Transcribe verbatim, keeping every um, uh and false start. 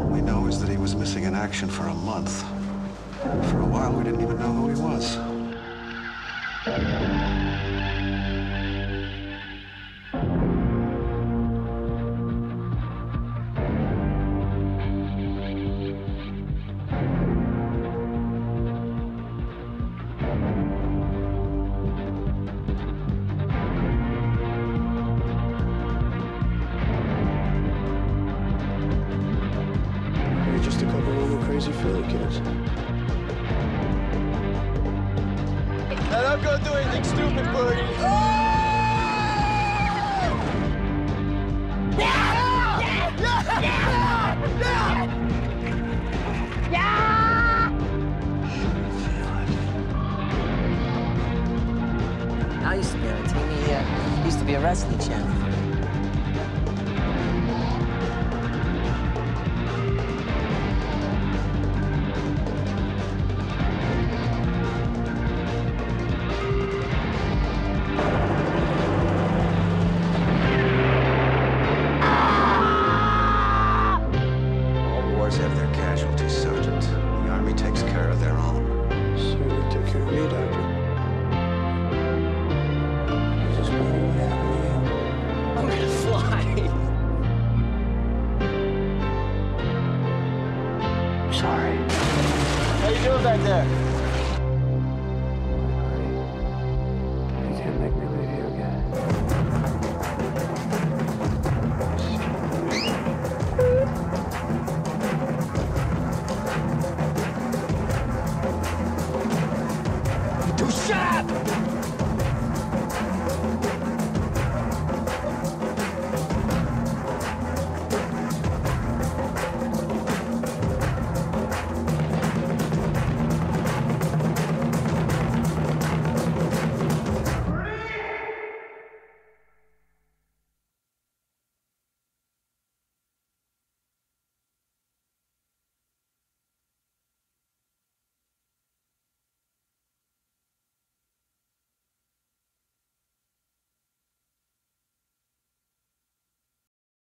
we know is that he was missing in action for a month. For a while, we didn't even know who he was. We're just a couple of little crazy Philly kids. And I'm gonna do anything stupid, Birdie. Oh! Yeah! Yeah! Yeah! Yeah! Yeah! I used to be on a team. He uh, used to be a wrestling champion. Have their casualties, Sergeant. The Army takes care of their own. Certainly took care of me, Doctor. I just wonder what happened to you. I'm gonna fly. Sorry. How you doing back there?